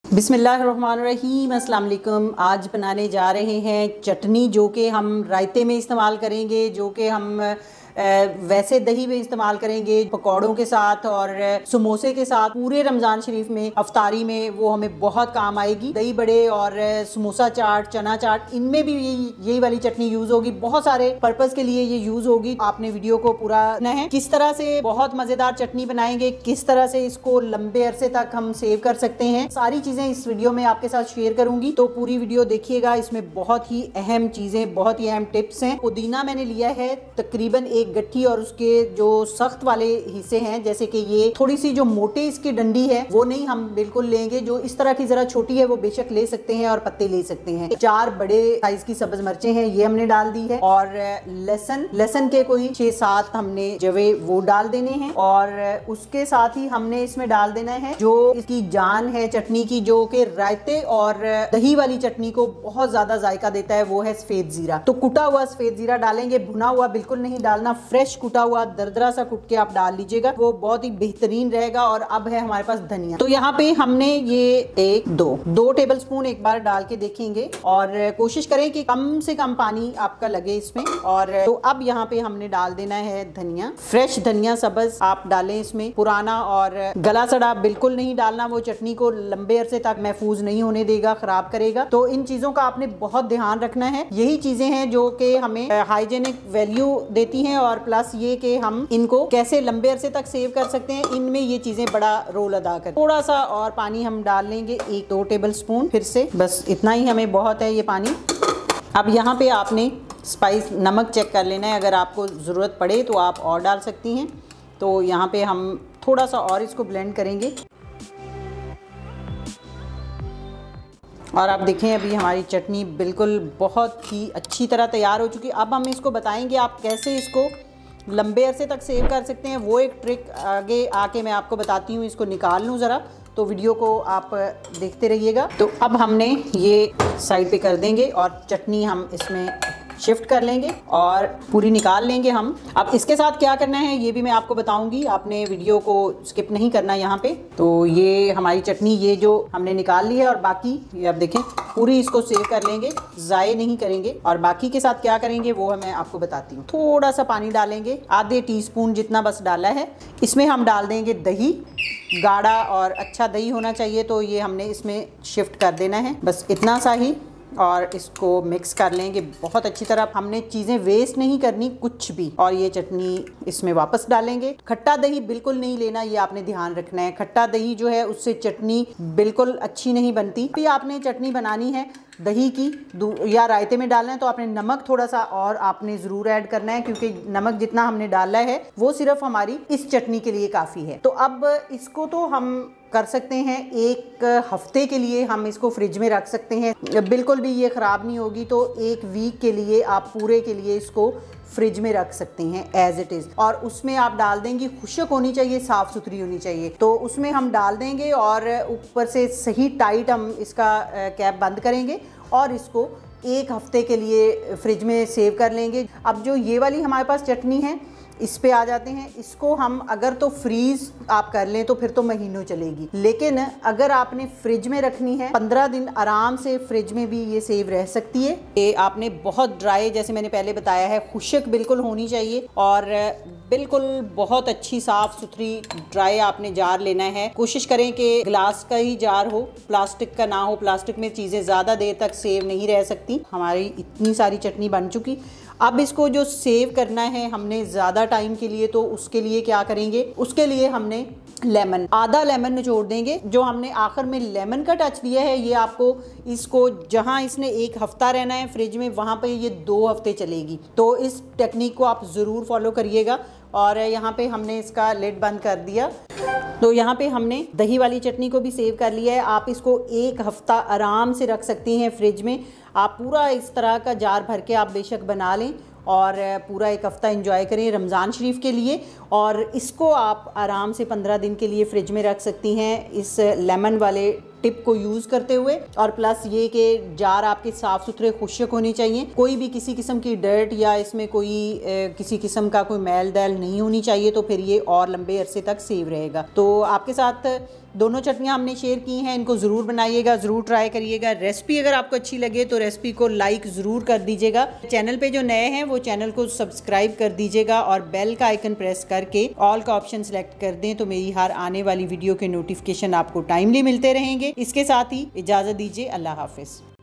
बिस्मिल्लाहिर्रहमानिर्रहीम, अस्सलाम वालेकुम। आज बनाने जा रहे हैं चटनी जो कि हम रायते में इस्तेमाल करेंगे, जो कि हम वैसे दही में इस्तेमाल करेंगे, पकौड़ों के साथ और समोसे के साथ। पूरे रमज़ान शरीफ में अफ्तारी में वो हमें बहुत काम आएगी। दही बड़े और समोसा चाट, चना चाट, इनमें भी यही वाली चटनी यूज़ होगी। बहुत सारे पर्पज़ के लिए ये यूज़ होगी। आपने वीडियो को पूरा देखना है। किस तरह से बहुत मज़ेदार चटनी बनाएंगे, किस तरह से इसको लंबे अरसे तक हम सेव कर सकते हैं, सारी चीज़ें इस वीडियो में आपके साथ शेयर करूंगी। तो पूरी वीडियो देखिएगा। इसमें बहुत ही अहम चीज़ें, बहुत ही अहम टिप्स हैं। पुदीना मैंने लिया है तकरीबन एक गट्ठी, और उसके जो सख्त वाले हिस्से हैं, जैसे कि ये थोड़ी सी जो मोटे इसकी डंडी है वो नहीं हम बिल्कुल लेंगे। जो इस तरह की जरा छोटी है वो बेशक ले सकते हैं, और पत्ते ले सकते हैं। 4 बड़े साइज की सब्ज मिर्चें हैं, ये हमने डाल दी है। और लहसुन के कोई 6-7 हमने जवे वो डाल देने हैं। और उसके साथ ही हमने इसमें डाल देना है जो इसकी जान है चटनी की, जो कि रायते और दही वाली चटनी को बहुत ज्यादा जायका देता है, वो है सफेद जीरा। तो कुटा हुआ सफेद जीरा डालेंगे, भुना हुआ बिल्कुल नहीं डालना। फ्रेश कुटा हुआ दरदरा सा कुट के आप डाल लीजिएगा, वो बहुत ही बेहतरीन रहेगा। और अब है हमारे पास धनिया। तो यहाँ पे हमने ये 2 टेबलस्पून एक बार डाल के देखेंगे, और कोशिश करें कि कम से कम पानी आपका लगे इसमें। और तो अब यहाँ पे हमने डाल देना है धनिया, फ्रेश धनिया सब्ज आप डालें इसमें। पुराना और गला सड़ा बिल्कुल नहीं डालना, वो चटनी को लंबे अरसे तक महफूज नहीं होने देगा, खराब करेगा। तो इन चीजों का आपने बहुत ध्यान रखना है। यही चीजें हैं जो कि हमें हाइजेनिक वैल्यू देती हैं, और प्लस ये कि हम इनको कैसे लंबे अरसे तक सेव कर सकते हैं, इनमें ये चीजें बड़ा रोल अदा करती हैं। थोड़ा सा और पानी हम डाल लेंगे, 1-2 टेबलस्पून। फिर से बस इतना ही हमें बहुत है ये पानी। अब यहाँ पे आपने स्पाइस नमक चेक कर लेना है, अगर आपको ज़रूरत पड़े तो आप और डाल सकती हैं। तो यहाँ पे हम थोड़ा सा और इसको ब्लेंड करेंगे। और आप देखें अभी हमारी चटनी बिल्कुल बहुत ही अच्छी तरह तैयार हो चुकी है। अब हम इसको बताएंगे आप कैसे इसको लंबे अरसे तक सेव कर सकते हैं। वो एक ट्रिक आगे आके मैं आपको बताती हूँ। इसको निकाल लूँ ज़रा, तो वीडियो को आप देखते रहिएगा। तो अब हमने ये साइड पे कर देंगे, और चटनी हम इसमें शिफ्ट कर लेंगे और पूरी निकाल लेंगे हम। अब इसके साथ क्या करना है ये भी मैं आपको बताऊंगी, आपने वीडियो को स्किप नहीं करना यहाँ पे। तो ये हमारी चटनी ये जो हमने निकाल ली है, और बाकी ये आप देखें पूरी इसको सेव कर लेंगे, ज़ाये नहीं करेंगे। और बाकी के साथ क्या करेंगे वो मैं आपको बताती हूँ। थोड़ा सा पानी डालेंगे, आधे टीस्पून जितना बस डाला है। इसमें हम डाल देंगे दही, गाढ़ा और अच्छा दही होना चाहिए। तो ये हमने इसमें शिफ्ट कर देना है, बस इतना सा ही। और इसको मिक्स कर लेंगे बहुत अच्छी तरह। हमने चीज़ें वेस्ट नहीं करनी कुछ भी। और ये चटनी इसमें वापस डालेंगे। खट्टा दही बिल्कुल नहीं लेना, ये आपने ध्यान रखना है। खट्टा दही जो है उससे चटनी बिल्कुल अच्छी नहीं बनती। भी आपने चटनी बनानी है दही की या रायते में डालना है, तो आपने नमक थोड़ा सा और आपने ज़रूर ऐड करना है, क्योंकि नमक जितना हमने डाला है वो सिर्फ हमारी इस चटनी के लिए काफ़ी है। तो अब इसको तो हम कर सकते हैं 1 हफ्ते के लिए, हम इसको फ्रिज में रख सकते हैं, बिल्कुल भी ये ख़राब नहीं होगी। तो 1 वीक के लिए आप पूरे के लिए इसको फ्रिज में रख सकते हैं एज इट इज़। और उसमें आप डाल देंगे, खुश्क होनी चाहिए, साफ़ सुथरी होनी चाहिए। तो उसमें हम डाल देंगे, और ऊपर से सही टाइट हम इसका कैप बंद करेंगे, और इसको 1 हफ्ते के लिए फ्रिज में सेव कर लेंगे। अब जो ये वाली हमारे पास चटनी है, इस पे आ जाते हैं। इसको हम अगर तो फ्रीज आप कर लें तो फिर तो महीनों चलेगी, लेकिन अगर आपने फ्रिज में रखनी है 15 दिन आराम से फ्रिज में भी ये सेव रह सकती है। ये आपने बहुत ड्राई, जैसे मैंने पहले बताया है, खुश्क बिल्कुल होनी चाहिए, और बिल्कुल बहुत अच्छी साफ़ सुथरी ड्राई आपने जार लेना है। कोशिश करें कि ग्लास का ही जार हो, प्लास्टिक का ना हो। प्लास्टिक में चीज़ें ज़्यादा देर तक सेव नहीं रह सकती। हमारी इतनी सारी चटनी बन चुकी। अब इसको जो सेव करना है हमने ज़्यादा टाइम के लिए, तो उसके लिए क्या करेंगे, उसके लिए हमने लेमन, आधा लेमन निचोड़ देंगे। जो हमने आखिर में लेमन का टच दिया है, ये आपको इसको जहाँ इसने 1 हफ्ता रहना है फ्रिज में, वहाँ पे ये 2 हफ्ते चलेगी। तो इस टेक्निक को आप ज़रूर फॉलो करिएगा। और यहाँ पे हमने इसका लिड बंद कर दिया। तो यहाँ पे हमने दही वाली चटनी को भी सेव कर लिया है। आप इसको 1 हफ्ता आराम से रख सकती हैं फ्रिज में। आप पूरा इस तरह का जार भर के आप बेशक बना लें, और पूरा 1 हफ्ता एंजॉय करें रमज़ान शरीफ के लिए। और इसको आप आराम से 15 दिन के लिए फ्रिज में रख सकती हैं इस लेमन वाले टिप को यूज़ करते हुए। और प्लस ये कि जार आपके साफ़ सुथरे खुश्क होने चाहिए, कोई भी किसी किस्म की डर्ट या इसमें कोई किसी किस्म का कोई मैल दैल नहीं होनी चाहिए। तो फिर ये और लंबे अरसे तक सेव रहेगा। तो आपके साथ दोनों चटनियाँ हमने शेयर की हैं, इनको ज़रूर बनाइएगा, ज़रूर ट्राई करिएगा। रेसिपी अगर आपको अच्छी लगे तो रेसिपी को लाइक ज़रूर कर दीजिएगा। चैनल पे जो नए हैं वो चैनल को सब्सक्राइब कर दीजिएगा और बेल का आइकन प्रेस करके ऑल का ऑप्शन सेलेक्ट कर दें तो मेरी हर आने वाली वीडियो के नोटिफिकेशन आपको टाइमली मिलते रहेंगे। इसके साथ ही इजाज़त दीजिए, अल्लाह हाफिज़।